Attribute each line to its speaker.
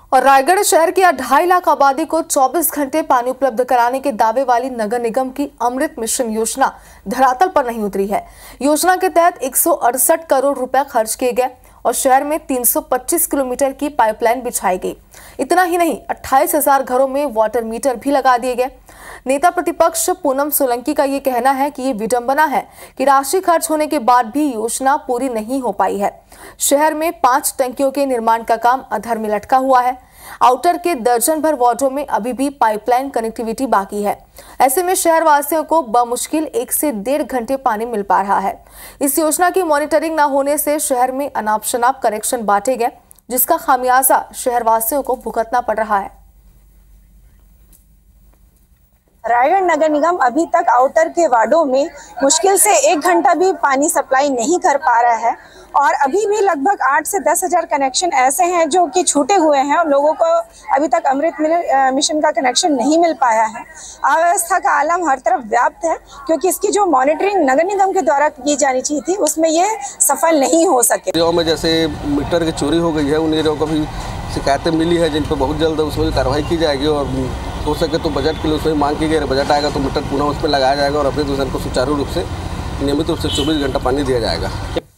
Speaker 1: और रायगढ़ शहर की 2.5 लाख आबादी को 24 घंटे पानी उपलब्ध कराने के दावे वाली नगर निगम की अमृत मिशन योजना धरातल पर नहीं उतरी है। योजना के तहत 168 करोड़ रुपए खर्च किए गए और शहर में 325 किलोमीटर की पाइपलाइन बिछाई गई। इतना ही नहीं, 28,000 घरों में वाटर मीटर भी लगा दिए गए। नेता प्रतिपक्ष पूनम सोलंकी का ये कहना है कि ये विडंबना है कि राशि खर्च होने के बाद भी योजना पूरी नहीं हो पाई है। शहर में 5 टंकियों के निर्माण का काम अधर में लटका हुआ है। आउटर के दर्जन भर वार्डों में अभी भी पाइपलाइन कनेक्टिविटी बाकी है। ऐसे में शहर वासियों को बमुश्किल 1 से 1.5 घंटे पानी मिल पा रहा है। इस योजना की मॉनिटरिंग न होने से शहर में अनाप शनाप कनेक्शन बांटे गए, जिसका खामियाजा शहर वासियों को भुगतना पड़ रहा है।
Speaker 2: रायगढ़ नगर निगम अभी तक आउटर के वार्डों में मुश्किल से 1 घंटा भी पानी सप्लाई नहीं कर पा रहा है और अभी भी लगभग 8 से 10 हजार कनेक्शन ऐसे हैं जो कि छूटे हुए हैं और लोगों को अभी तक अमृत मिशन का कनेक्शन नहीं मिल पाया है। अव्यवस्था का आलम हर तरफ व्याप्त है क्योंकि इसकी जो मॉनिटरिंग नगर निगम के द्वारा की जानी चाहिए थी उसमें ये सफल नहीं हो सके।
Speaker 3: एरिया में जैसे मीटर की चोरी हो गई है, उन एरिया को भी शिकायतें मिली है जिन पर बहुत जल्द उसमें कार्रवाई की जाएगी और हो सके तो बजट के लिए उसमें मांग की गई। बजट आएगा तो मीटर पुनः उस पर लगाया जाएगा और अपने दूसरे को सुचारू रूप से नियमित रूप से 24 घंटा पानी दिया जाएगा।